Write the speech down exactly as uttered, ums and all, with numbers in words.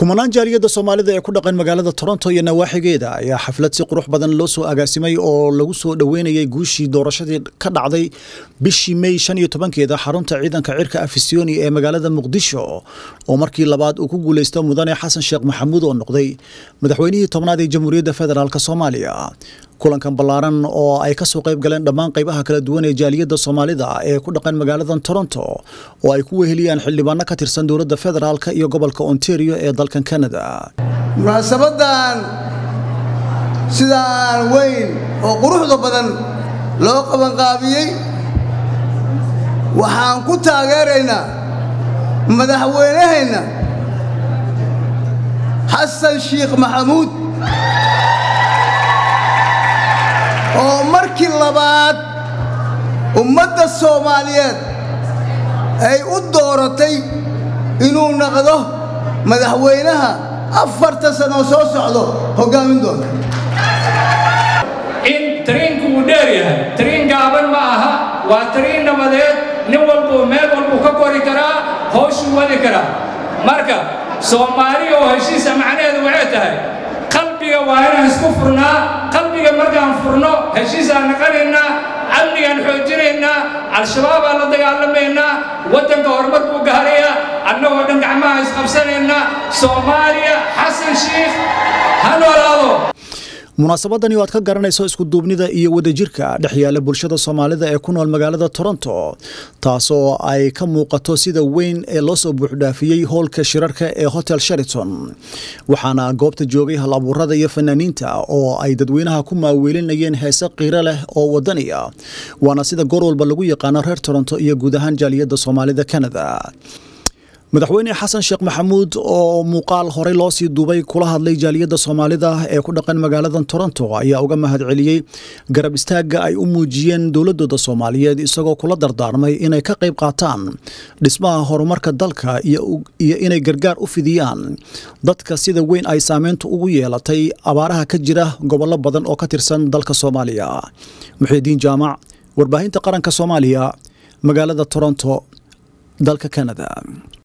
kumanaan jaaliyada Soomaalida ee ku dhaqan magaalada Toronto iyo nawaaxigeeda ayaa xaflad si qurux badan loo soo agaasimay oo lagu soo dhaweynayay guushii doorashadii ka dhacday bishii May shan iyo toban-keeda xarunta ciidanka cirka Afisiyoni ee magaalada Muqdisho oo markii labaad uu ku guuleystay mudane Xasan Sheekh Maxamuud oo noqday madaxweynihii tobnaad ee Jamhuuriyadda Federaalka Soomaaliya. kulankan ballaaran oo ay ka soo qayb galeen dhammaan qaybaha kala duwan ee jaaliyada Soomaalida ee ku dhaqan magaalada Toronto oo ay ku weheliyaan xildhibaano ka tirsan dowladda federaalka iyo gobolka Ontario ee dalkan Canada. munaasabadan sidaan weyn oo quruxda badan loo qaban qaabiyay waxaan ku taageeraynaa madaxweynaheena Xasan Sheekh Maxamuud oo markii labaad ummadda Soomaaliyeed ay u dooratay inuu noqdo madaxweynaha afarta sano soo socdo hogaamin doona. in tareenku uu dheer yahay tareen gaaban ma aha waa tareen nabadeed nin walba meel walba ka kori karaa hoosh wadi karaa marka Soomaaliya oo heshiis macnaheedu waxay tahay qalbiga waa inaan isku furnaa qalbiga markaan furno heshiis aan naqanaynaa amnigan xoojinaynaa al-shabaab aan la dagaalamayna wadanka horumar buu gaarayaa annagoo dhan gacmaha isqabsanaynaa Soomaaliya Xasan Sheekh ha noolaado. munaasabadani waad ka garanayso isku duubnida iyo wadajirka dhexyaala bulshada Soomaalida ee ku nool magaalada Toronto taasoo ay ka muuqato sida weyn ee loo soo buuxdhaafiyay hoolka shirarka ee Hotel Sheraton waxaana goobta joogay hal-abuurada iyo fanaaniinta oo ay dadweynaha ku maaweelinayeen heeso qiiro leh oo wadaniya waana sida goor walba lagu yaqaan reer Toronto iyo guud ahaan jaaliyada Soomaalida Canada. madaxweyne Xasan Sheekh Maxamuud oo muuqaal hore loo sii duubay kula hadlay jaaliyada Soomaalida ee ku dhaqan magaalada Toronto ayaa uga mahadceliyay garab istaaga ay u muujiyeen dowladda Soomaaliyeed isagoo kula dardaarmay inay ka qayb qaataan dhismaha horumarka dalka iyo iyo inay gargaar u fidiyaan dadka sida weyn ay saameyntu ugu yeelatay abaaraha ka jira gobollo badan oo ka tirsan dalka Soomaaliya. Muxyidiin Jaamac, warbaahinta qaranka Soomaaliya, magaalada Toronto, dalka Canada.